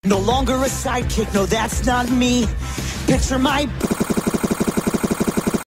No longer a sidekick, no, that's not me. Picture my